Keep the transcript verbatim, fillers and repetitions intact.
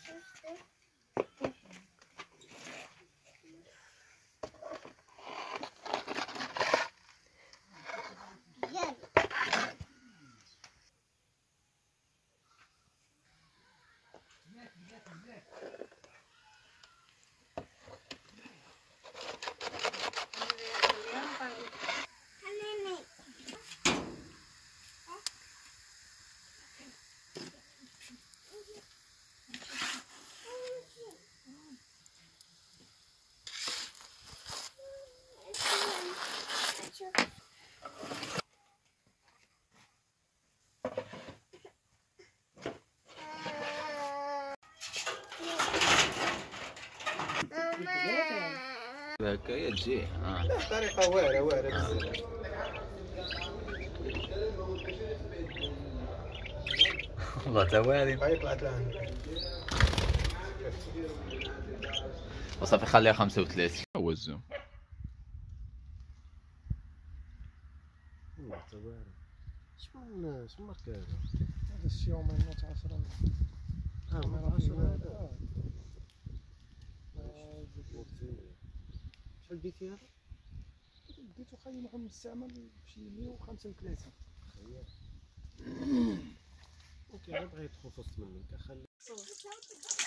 هكايا تجي اه الطريقه واعره واعره بزاف. والله تا واعرين. هاي طلعت لها وصافي خليها خمسة وثلاثين. هو الزوم والله تا واعره. شمن شمن ماركه هذا؟ هذا السيومي نوت عشرة. اه كاميرا عشرة فيها هذا. اه. شحال ديتي هذا؟ ديتو خلي محمد مستعمل بشي مية وخمسة وثلاثين. اوكي غير بغيت يدخل في وسط منك خلي